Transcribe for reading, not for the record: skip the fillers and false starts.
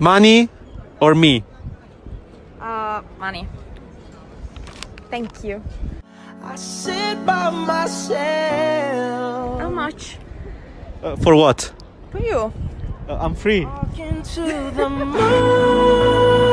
Money or me? Money. Thank you. I sit by myself. How much? For what? For you. I'm free. Walking to the moon.